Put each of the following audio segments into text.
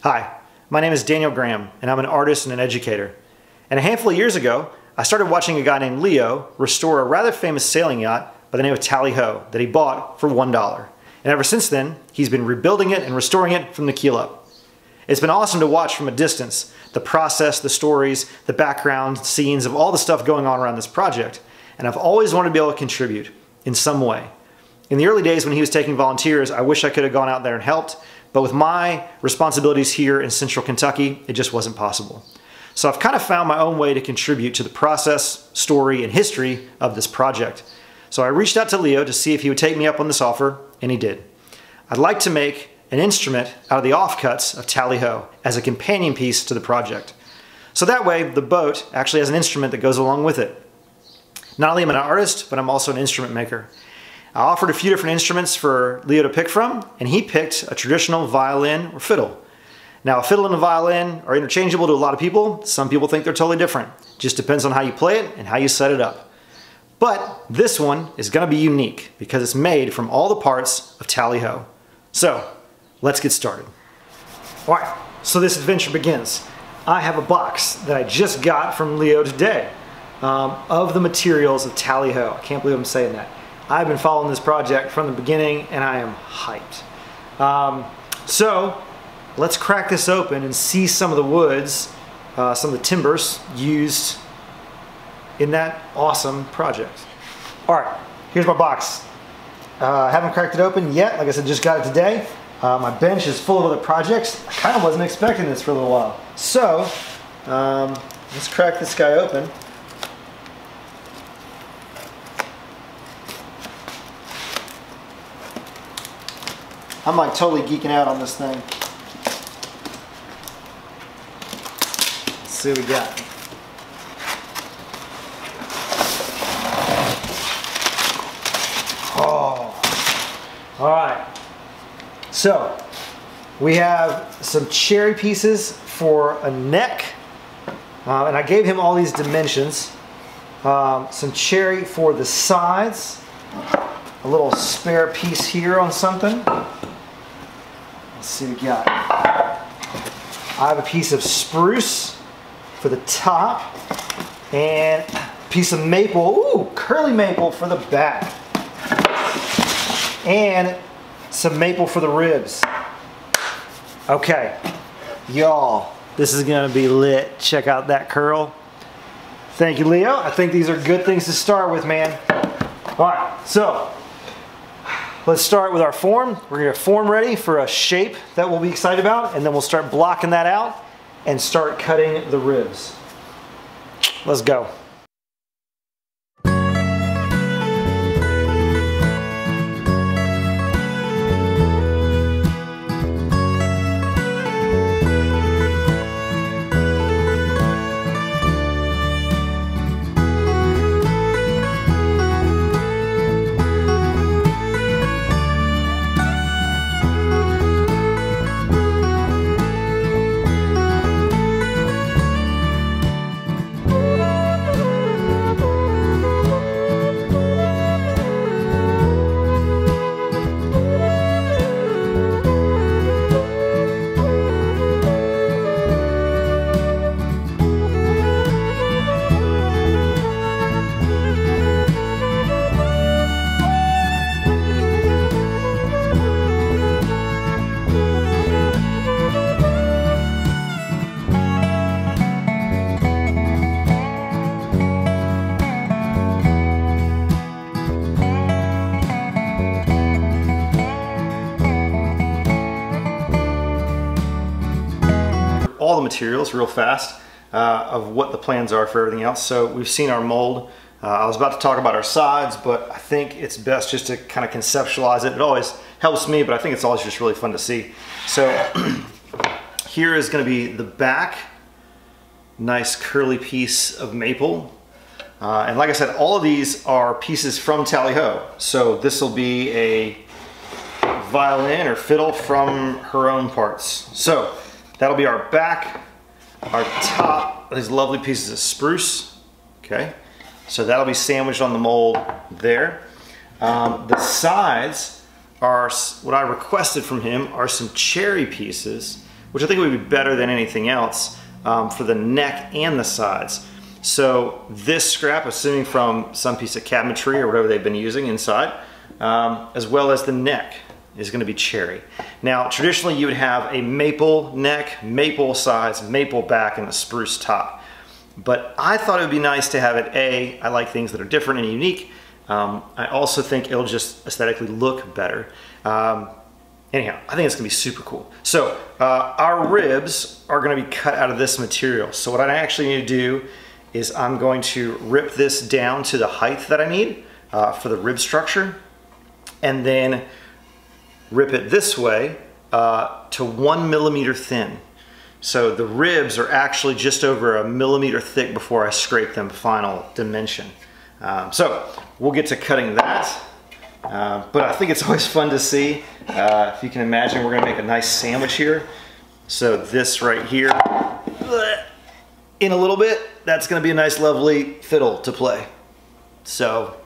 Hi, my name is Daniel Graham, and I'm an artist and an educator. And a handful of years ago, I started watching a guy named Leo restore a rather famous sailing yacht by the name of Tally-Ho that he bought for $1. And ever since then, he's been rebuilding it and restoring it from the keel up. It's been awesome to watch from a distance, the process, the stories, the background, scenes of all the stuff going on around this project. And I've always wanted to be able to contribute in some way. In the early days when he was taking volunteers, I wish I could have gone out there and helped, but with my responsibilities here in Central Kentucky, it just wasn't possible. So I've kind of found my own way to contribute to the process, story, and history of this project. So I reached out to Leo to see if he would take me up on this offer, and he did. I'd like to make an instrument out of the offcuts of Tally-Ho as a companion piece to the project. So that way, the boat actually has an instrument that goes along with it. Not only am I an artist, but I'm also an instrument maker. I offered a few different instruments for Leo to pick from, and he picked a traditional violin or fiddle. Now, a fiddle and a violin are interchangeable to a lot of people. Some people think they're totally different. Just depends on how you play it and how you set it up. But this one is going to be unique because it's made from all the parts of Tally-Ho. So, let's get started. All right, so this adventure begins. I have a box that I just got from Leo today of the materials of Tally-Ho. I can't believe I'm saying that. I've been following this project from the beginning and I am hyped. So let's crack this open and see some of the woods, some of the timbers used in that awesome project. All right, here's my box. I haven't cracked it open yet. Like I said, just got it today. My bench is full of other projects. I kind of wasn't expecting this for a little while. So let's crack this guy open. I'm like totally geeking out on this thing. Let's see what we got. Oh, all right. So we have some cherry pieces for a neck, and I gave him all these dimensions. Some cherry for the sides, a little spare piece here on something. Let's see what we got. I have a piece of spruce for the top and a piece of maple, ooh, curly maple for the back. And some maple for the ribs. Okay, y'all, this is gonna be lit. Check out that curl. Thank you, Leo. I think these are good things to start with, man. All right, so let's start with our form. We're gonna get a form ready for a shape that we'll be excited about, and then we'll start blocking that out and start cutting the ribs. Let's go. All the materials real fast of what the plans are for everything else. So we've seen our mold. I was about to talk about our sides, but I think it's best just to kind of conceptualize it. It always helps me, but I think it's always just really fun to see. So here is going to be the back, nice curly piece of maple. And like I said, all of these are pieces from Tally-Ho. So this will be a violin or fiddle from her own parts. So that'll be our back, our top, these lovely pieces of spruce, okay? So that'll be sandwiched on the mold there. The sides are, what I requested from him are some cherry pieces which I think would be better than anything else for the neck and the sides. So this scrap, assuming from some piece of cabinetry or whatever they've been using inside, as well as the neck, is going to be cherry. Now, traditionally you would have a maple neck, maple sides, maple back, and a spruce top. But I thought it would be nice to have it. I like things that are different and unique. I also think it'll just aesthetically look better. Anyhow, I think it's gonna be super cool. So our ribs are gonna be cut out of this material. So what I actually need to do is I'm going to rip this down to the height that I need for the rib structure, and then rip it this way to 1 millimeter thin. So the ribs are actually just over 1 millimeter thick before I scrape them final dimension. So we'll get to cutting that. But I think it's always fun to see. If you can imagine, we're gonna make a nice sandwich here. So this right here, in a little bit, that's gonna be a nice lovely fiddle to play. So.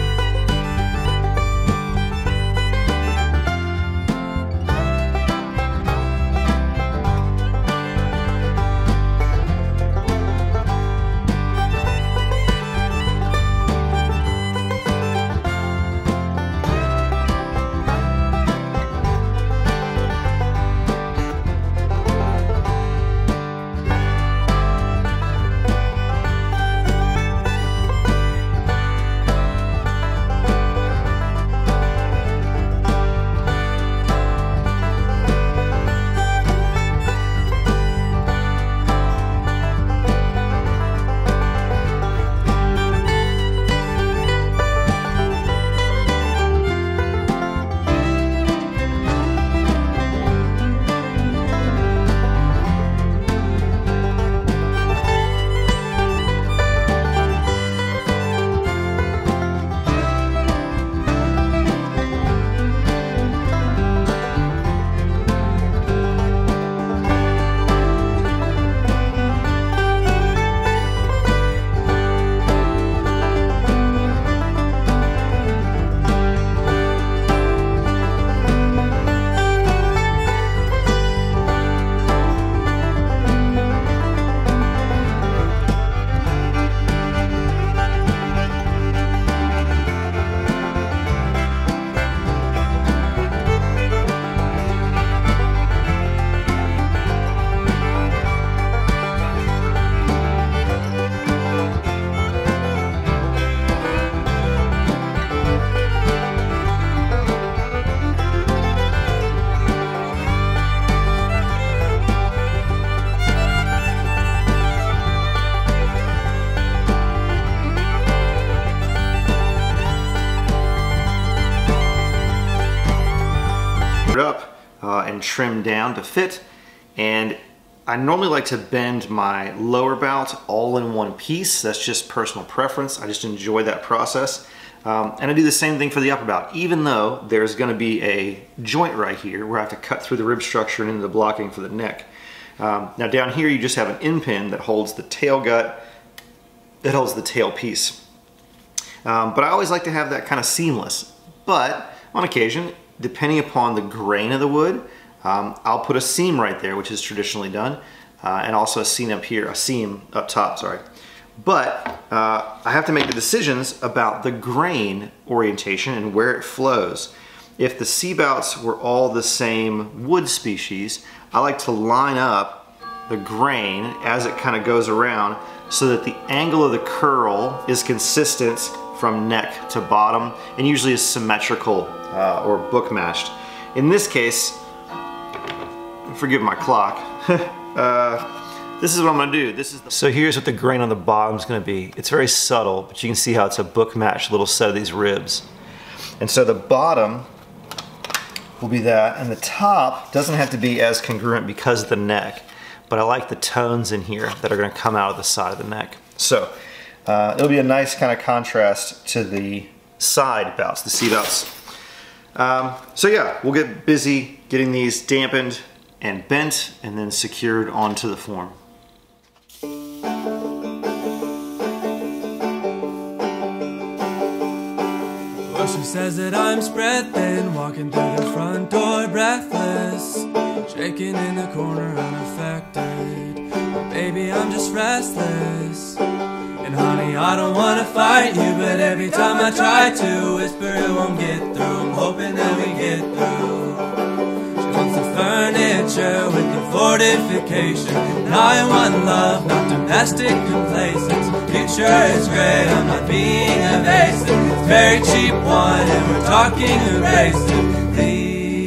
Up and trim down to fit, and I normally like to bend my lower bout all in one piece. That's just personal preference. I just enjoy that process, and I do the same thing for the upper bout, even though there's going to be a joint right here where I have to cut through the rib structure and into the blocking for the neck. Now down here you just have an end pin that holds the tail gut, that holds the tail piece, but I always like to have that kind of seamless. But on occasion, depending upon the grain of the wood, I'll put a seam right there, which is traditionally done, and also a seam up here, a seam up top, sorry. But I have to make the decisions about the grain orientation and where it flows. If the C-bouts were all the same wood species, I like to line up the grain as it kind of goes around so that the angle of the curl is consistent from neck to bottom, and usually is symmetrical or book matched. In this case, forgive my clock, this is what I'm gonna do. So here's what the grain on the bottom is gonna be. It's very subtle, but you can see how it's a book matched little set of these ribs. And so the bottom will be that, and the top doesn't have to be as congruent because of the neck, but I like the tones in here that are gonna come out of the side of the neck. So it'll be a nice kind of contrast to the side bouts, the C-bouts. So yeah, we'll get busy getting these dampened and bent and then secured onto the form. Well, she says that I'm spread thin, walking through the front door breathless. shaking in the corner unaffected. But baby, I'm just restless. And honey, I don't wanna fight you, but every time I try to whisper it won't get through. I'm hoping that we get through. She wants the furniture with the fortification, and I want love, not domestic complacence. Future is great, I'm not being evasive. It's very cheap wine and we're talking abrasively.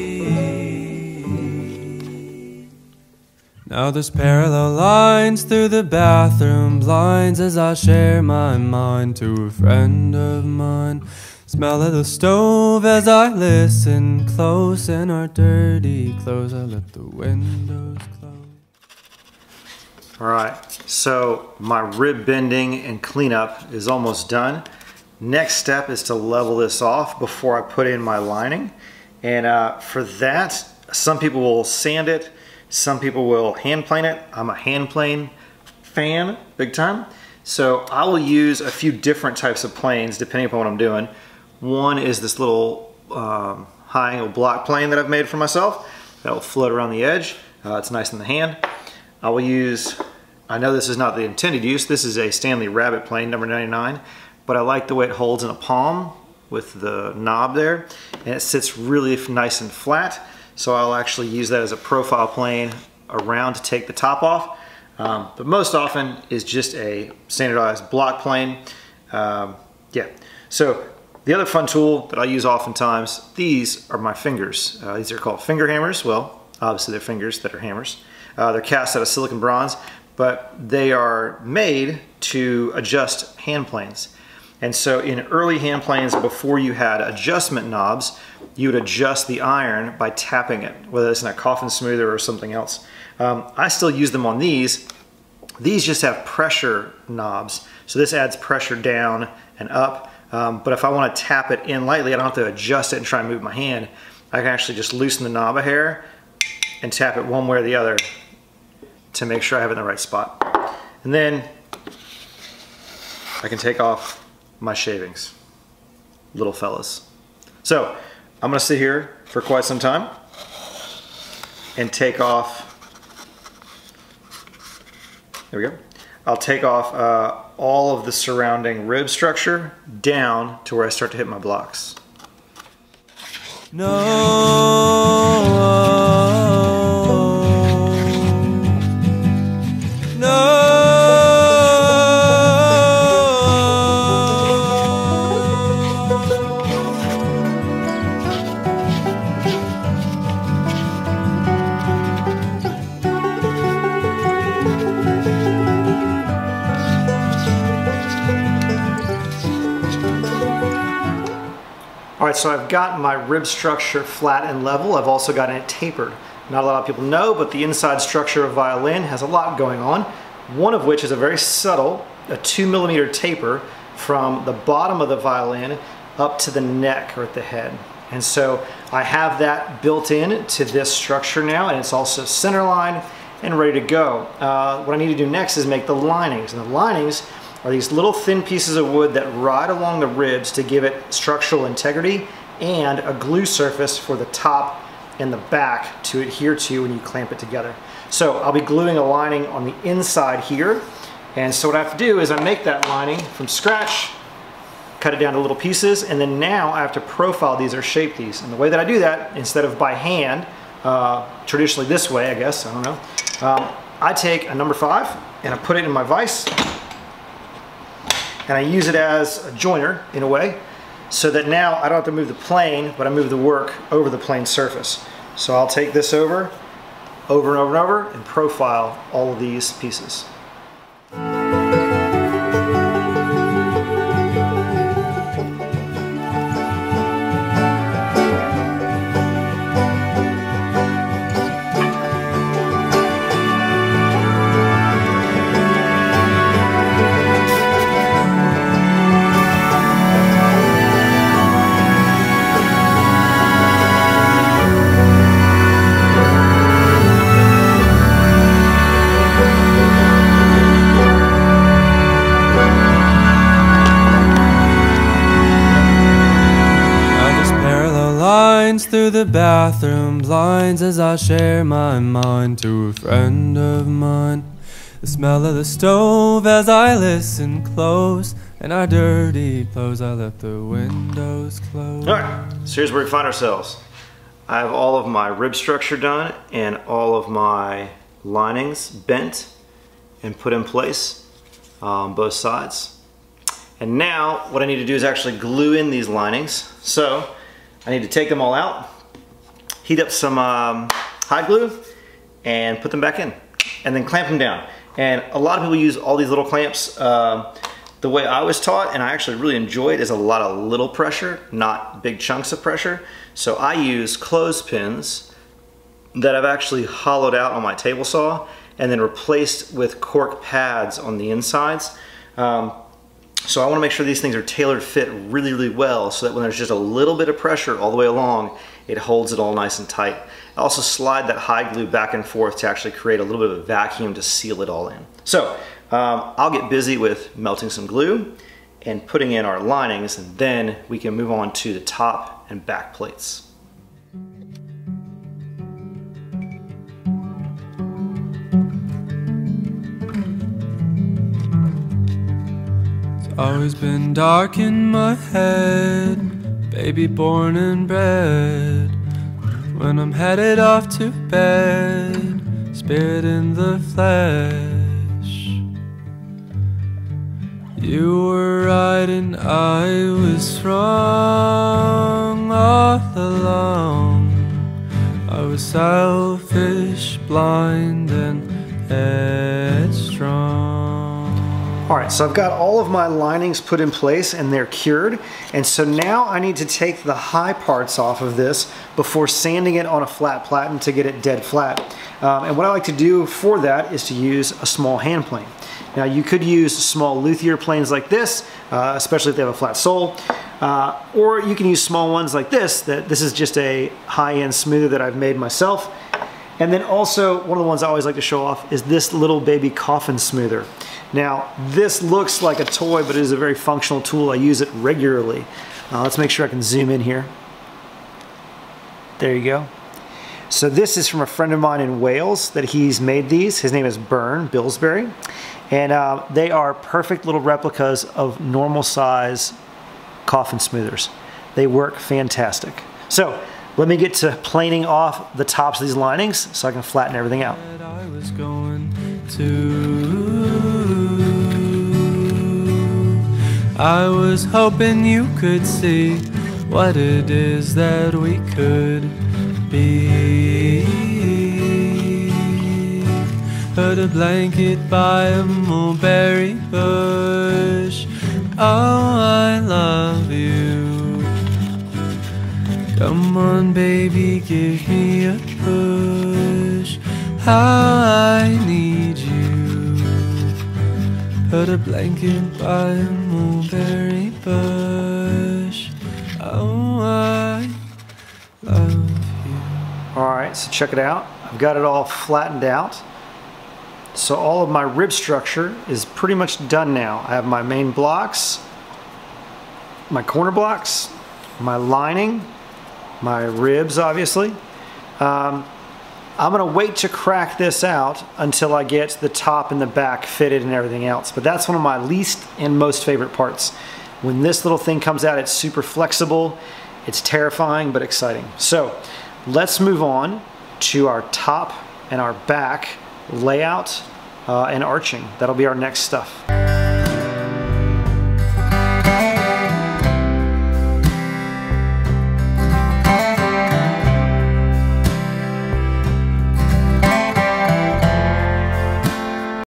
Now there's parallel lines through the bathroom blinds as I share my mind to a friend of mine. Smell of the stove as I listen close, in our dirty clothes I let the windows close. Alright, so my rib bending and cleanup is almost done. Next step is to level this off before I put in my lining. And for that, some people will sand it, some people will hand plane it. I'm a hand plane fan, big time. So I will use a few different types of planes depending upon what I'm doing. One is this little high angle block plane that I've made for myself that will float around the edge. It's nice in the hand. I will use, I know this is not the intended use, this is a Stanley Rabbit plane, number 99, but I like the way it holds in a palm with the knob there, and it sits really nice and flat, so I'll actually use that as a profile plane around to take the top off, but most often is just a standardized block plane. Yeah, so the other fun tool that I use oftentimes, these are my fingers. These are called finger hammers. Well, obviously they're fingers that are hammers. They're cast out of silicon bronze, but they are made to adjust hand planes. And so in early hand planes, before you had adjustment knobs, you would adjust the iron by tapping it, whether it's in a coffin smoother or something else. I still use them on these. These just have pressure knobs. So this adds pressure down and up. But if I want to tap it in lightly, I don't have to adjust it and try and move my hand. I can actually just loosen the knob a hair and tap it one way or the other to make sure I have it in the right spot. And then I can take off my shavings, little fellas. So I'm gonna sit here for quite some time and take off, there we go. I'll take off all of the surrounding rib structure down to where I start to hit my blocks. No. All right, so I've got my rib structure flat and level. I've also gotten it tapered. Not a lot of people know, but the inside structure of violin has a lot going on. One of which is a very subtle, a 2mm taper from the bottom of the violin up to the neck or at the head. And so I have that built in to this structure now, and it's also centerline and ready to go. What I need to do next is make the linings, and the linings are these little thin pieces of wood that ride along the ribs to give it structural integrity and a glue surface for the top and the back to adhere to when you clamp it together. So I'll be gluing a lining on the inside here, and so what I have to do is I make that lining from scratch, cut it down to little pieces, and then now I have to profile these or shape these. And the way that I do that, instead of by hand, traditionally this way I guess, I don't know, I take a number 5 and I put it in my vise, and I use it as a joiner in a way, so that now I don't have to move the plane, but I move the work over the plane surface. So I'll take this over and over and over and profile all of these pieces. through the bathroom blinds as I share my mind to a friend of mine. The smell of the stove as I listen close, and our dirty clothes, I left the windows closed. Alright, so here's where we find ourselves. I have all of my rib structure done and all of my linings bent and put in place on both sides. And now what I need to do is actually glue in these linings. So I need to take them all out, heat up some hot glue, and put them back in, and then clamp them down. And a lot of people use all these little clamps. The way I was taught, and I actually really enjoy it, is a lot of little pressure, not big chunks of pressure. So I use clothespins that I've actually hollowed out on my table saw and then replaced with cork pads on the insides. So I want to make sure these things are tailored fit really, really well, so that when there's just a little bit of pressure all the way along, it holds it all nice and tight. I also slide that high glue back and forth to actually create a little bit of a vacuum to seal it all in. So I'll get busy with melting some glue and putting in our linings, and then we can move on to the top and back plates. Always been dark in my head, baby born and bred. When I'm headed off to bed, spirit in the flesh. You were right and I was wrong all along. I was selfish, blind and headstrong. Alright, so I've got all of my linings put in place and they're cured, and so now I need to take the high parts off of this before sanding it on a flat platen to get it dead flat. And what I like to do for that is to use a small hand plane. Now you could use small luthier planes like this, especially if they have a flat sole, or you can use small ones like this. This is just a high-end smoother that I've made myself. And then also, one of the ones I always like to show off is this little baby coffin smoother. Now, this looks like a toy, but it is a very functional tool. I use it regularly. Let's make sure I can zoom in here. There you go. So this is from a friend of mine in Wales that he's made these. His name is Byrne Billsbury. And they are perfect little replicas of normal size coffin smoothers. They work fantastic. So let me get to planing off the tops of these linings so I can flatten everything out. I was going to. I was hoping you could see what it is that we could be. Put a blanket by a mulberry bush. Oh, I love you. Come on, baby, give me a push. How I need you. Put a blanket by a mulberry bush. Oh, I love you. Alright, so check it out. I've got it all flattened out. So all of my rib structure is pretty much done now. I have my main blocks, my corner blocks, my lining, my ribs obviously. I'm gonna wait to crack this out until I get the top and the back fitted and everything else. But that's one of my least and most favorite parts. When this little thing comes out, it's super flexible, it's terrifying but exciting. So let's move on to our top and our back layout and arching. That'll be our next stuff.